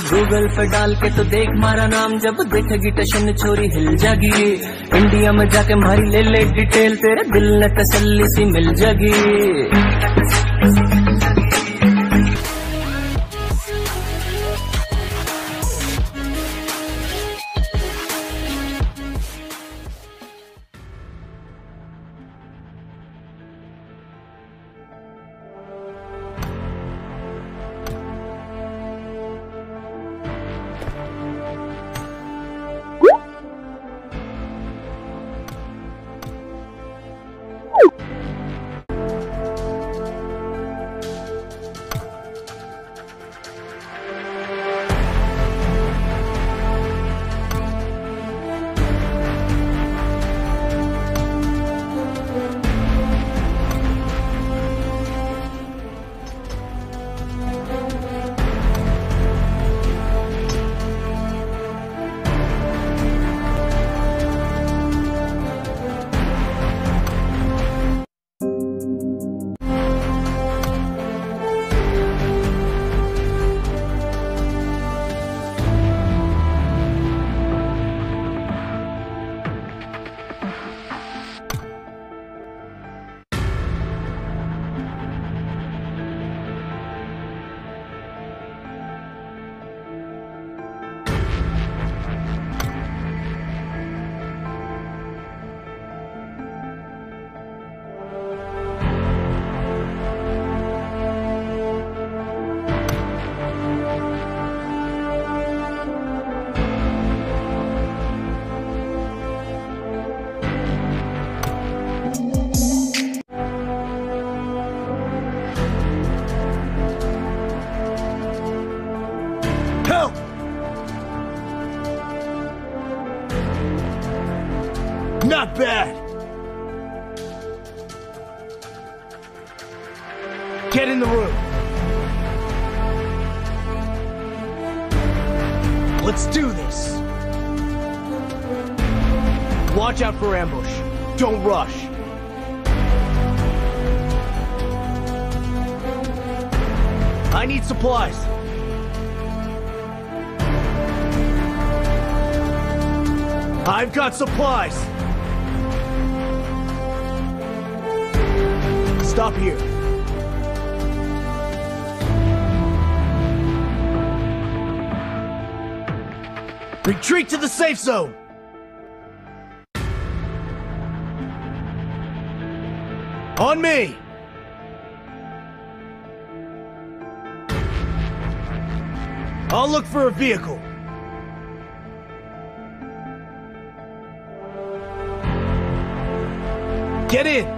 Google पे डाल के तो देख मारा नाम, जब देखेगी टशन छोरी हिल जागी। इंडिया में जाके मारी ले ले डिटेल, तेरे दिल ने तसल्ली सी मिल जागी। Not bad! Get in the room. Let's do this. Watch out for ambush. Don't rush. I need supplies. I've got supplies. Stop here. Retreat to the safe zone. On me. I'll look for a vehicle. Get in.